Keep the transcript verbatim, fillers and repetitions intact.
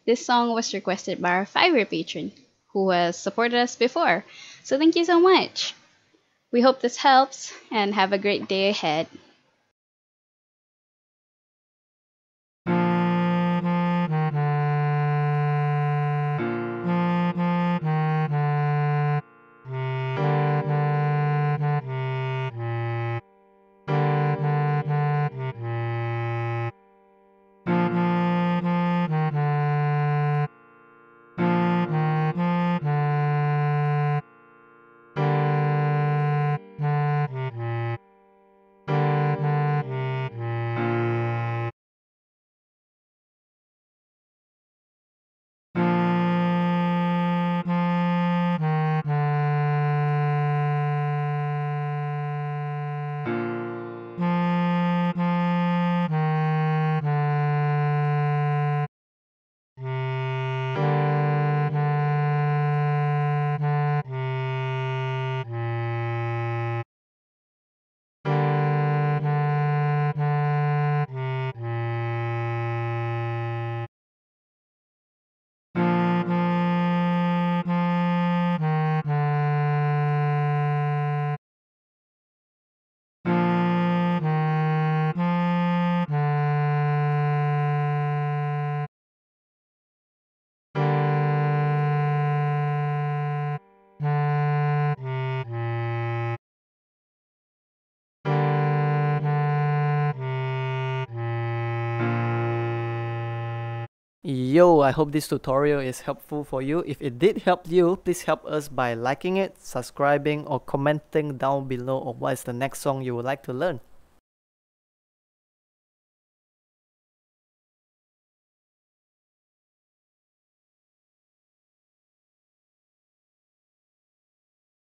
This song was requested by our Fiverr patron, who has supported us before. So thank you so much. We hope this helps, and have a great day ahead. Yo, I hope this tutorial is helpful for you. If it did help you, please help us by liking it, subscribing, or commenting down below on what is the next song you would like to learn.